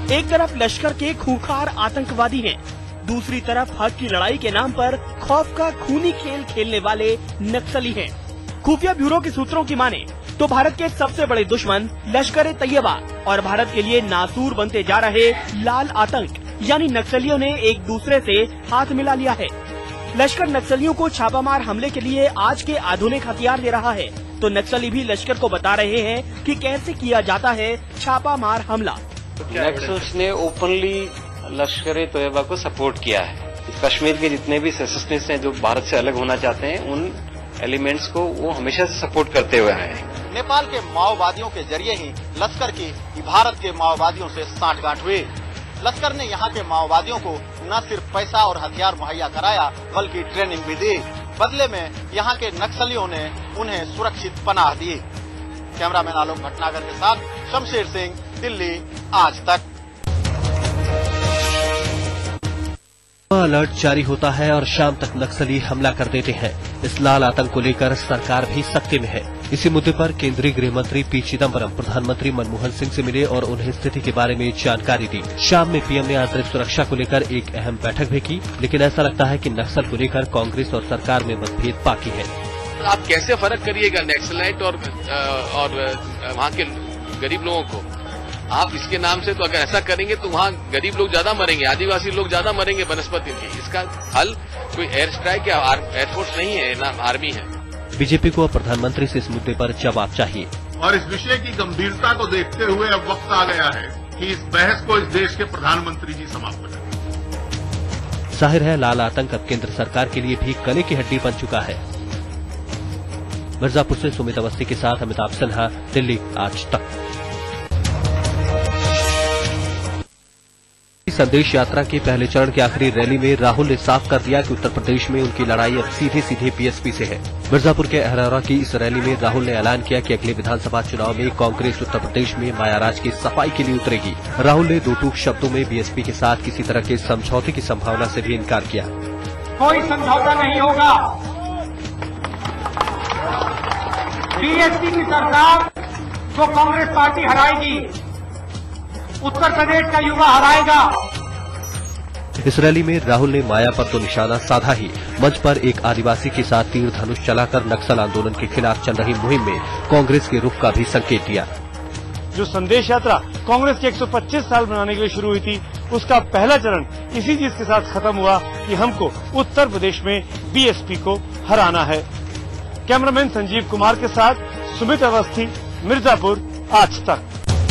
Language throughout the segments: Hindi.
एक तरफ लश्कर के खूंखार आतंकवादी हैं, दूसरी तरफ हक की लड़ाई के नाम पर खौफ का खूनी खेल खेलने वाले नक्सली हैं। खुफिया ब्यूरो के सूत्रों की माने तो भारत के सबसे बड़े दुश्मन लश्कर-ए-तैयबा और भारत के लिए नासूर बनते जा रहे लाल आतंक यानी नक्सलियों ने एक दूसरे से हाथ मिला लिया है। लश्कर नक्सलियों को छापामार हमले के लिए आज के आधुनिक हथियार दे रहा है, तो नक्सली भी लश्कर को बता रहे हैं कि कैसे किया जाता है छापामार हमला। नक्सल्स ने ओपनली लश्कर-ए-तैयबा को सपोर्ट किया है। कश्मीर के जितने भी सेसेशनिस्ट हैं जो भारत से अलग होना चाहते हैं, उन एलिमेंट्स को वो हमेशा से सपोर्ट करते हुए आए हैं। नेपाल के माओवादियों के जरिए ही लश्कर की भारत के माओवादियों से सांठगांठ हुई। लश्कर ने यहाँ के माओवादियों को न सिर्फ पैसा और हथियार मुहैया कराया, बल्कि ट्रेनिंग भी दी। बदले में यहाँ के नक्सलियों ने उन्हें सुरक्षित पनाह दी। कैमरामैन आलोक भटनागर के साथ शमशेर सिंह, दिल्ली, आज तक। अलर्ट जारी होता है और शाम तक नक्सली हमला कर देते हैं। इस लाल आतंक को लेकर सरकार भी सख्ती में है। इसी मुद्दे पर केंद्रीय गृह मंत्री पी चिदम्बरम प्रधानमंत्री मनमोहन सिंह से मिले और उन्हें स्थिति के बारे में जानकारी दी। शाम में पीएम ने आंतरिक सुरक्षा को लेकर एक अहम बैठक भी की, लेकिन ऐसा लगता है कि नक्सल को लेकर कांग्रेस और सरकार में मतभेद बाकी है। आप कैसे फर्क करिएगा नक्सलाइट और वहाँ के गरीब लोगों को? आप इसके नाम से तो अगर ऐसा करेंगे तो वहाँ गरीब लोग ज्यादा मरेंगे, आदिवासी लोग ज्यादा मरेंगे वनस्पति की। इसका हल कोई एयर स्ट्राइक या एयरफोर्स नहीं है, ना आर्मी है। बीजेपी को प्रधानमंत्री से इस मुद्दे पर जवाब चाहिए और इस विषय की गंभीरता को देखते हुए अब वक्त आ गया है कि इस बहस को इस देश के प्रधानमंत्री जी समाप्त करें। जाहिर है लाल आतंक अब केंद्र सरकार के लिए भी गले की हड्डी बन चुका है। मिर्जापुर से सुमित अवस्थी के साथ अमिताभ सिन्हा, दिल्ली, आज तक। संदेश यात्रा के पहले चरण की आखिरी रैली में राहुल ने साफ कर दिया कि उत्तर प्रदेश में उनकी लड़ाई अब सीधे सीधे बीएसपी से है। मिर्जापुर के अहरौरा की इस रैली में राहुल ने ऐलान किया कि अगले विधानसभा चुनाव में कांग्रेस उत्तर प्रदेश में मायाराज की सफाई के लिए उतरेगी। राहुल ने दो टूक शब्दों में बीएसपी के साथ किसी तरह के समझौते की संभावना से भी इनकार किया। कोई समझौता नहीं होगा। बीएसपी की सरकार जो कांग्रेस पार्टी हराएगी, उत्तर प्रदेश का युवा हराएगा। इस रैली में राहुल ने माया पर तो निशाना साधा ही, मंच पर एक आदिवासी के साथ तीर धनुष चलाकर नक्सल आंदोलन के खिलाफ चल रही मुहिम में कांग्रेस के रुख का भी संकेत दिया। जो संदेश यात्रा कांग्रेस के 125 साल मनाने के लिए शुरू हुई थी, उसका पहला चरण इसी चीज के साथ खत्म हुआ कि हमको उत्तर प्रदेश में बीएसपी को हराना है। कैमरामैन संजीव कुमार के साथ सुमित अवस्थी, मिर्जापुर, आज तक।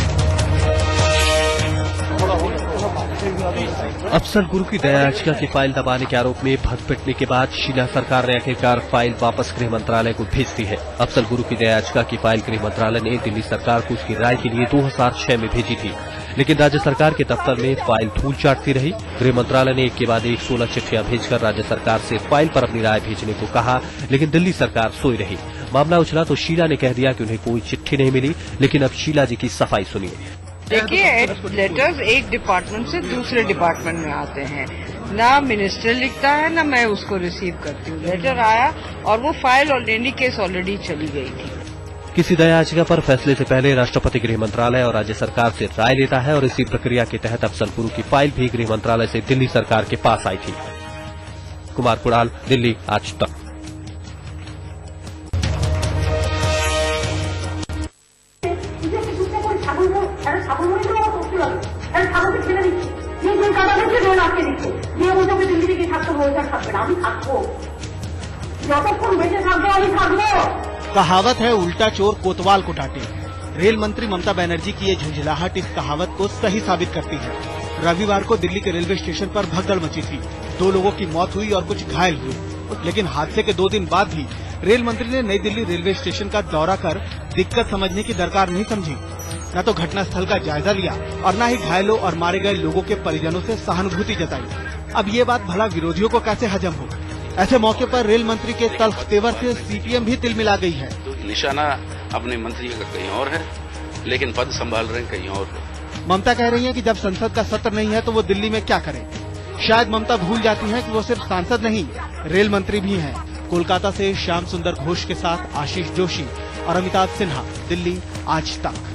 अफसल गुरु की दया याचिका की फाइल दबाने के आरोप में भग पिटने के बाद शीला सरकार ने आखिरकार फाइल वापस गृह मंत्रालय को भेज दी है। अफसल गुरु की दया याचिका की फाइल गृह मंत्रालय ने दिल्ली सरकार को उसकी राय के लिए 2006 में भेजी थी, लेकिन राज्य सरकार के दफ्तर में फाइल धूल चाटती रही। गृह मंत्रालय ने एक के बाद एक 16 चिट्ठियां भेजकर राज्य सरकार से फाइल पर अपनी राय भेजने को कहा, लेकिन दिल्ली सरकार सोई रही। मामला उछला तो शीला ने कह दिया कि उन्हें कोई चिट्ठी नहीं मिली, लेकिन अब शीला जी की सफाई सुनिए। देखिए, लेटर्स एक डिपार्टमेंट से दूसरे डिपार्टमेंट में आते हैं, ना मिनिस्टर लिखता है ना मैं उसको रिसीव करती हूँ। लेटर आया और वो फाइल ऑलरेडी केस ऑलरेडी चली गई थी। किसी दया याचिका पर फैसले से पहले राष्ट्रपति गृह मंत्रालय और राज्य सरकार से राय लेता है और इसी प्रक्रिया के तहत अफसल गुरु की फाइल भी गृह मंत्रालय से दिल्ली सरकार के पास आई थी। कुमार कुणाल, दिल्ली, आज तक। कहावत है उल्टा चोर कोतवाल को डांटे। रेल मंत्री ममता बनर्जी की ये झुंझलाहट इस कहावत को सही साबित करती है। रविवार को दिल्ली के रेलवे स्टेशन पर भगदड़ मची थी। 2 लोगों की मौत हुई और कुछ घायल हुए, लेकिन हादसे के 2 दिन बाद भी रेल मंत्री ने नई दिल्ली रेलवे स्टेशन का दौरा कर दिक्कत समझने की दरकार नहीं समझी। न तो घटनास्थल का जायजा लिया और न ही घायलों और मारे गए लोगों के परिजनों से सहानुभूति जताई। अब ये बात भला विरोधियों को कैसे हजम हो? ऐसे मौके पर रेल मंत्री के तल्ख तेवर से सीपीएम भी तिलमिला गई है। निशाना अपने मंत्री का कहीं और है, लेकिन पद संभाल रहे कहीं और है। ममता कह रही है कि जब संसद का सत्र नहीं है तो वो दिल्ली में क्या करें। शायद ममता भूल जाती है कि वो सिर्फ सांसद नहीं, रेल मंत्री भी हैं। कोलकाता से श्याम सुंदर घोष के साथ आशीष जोशी और अमिताभ सिन्हा, दिल्ली, आज तक।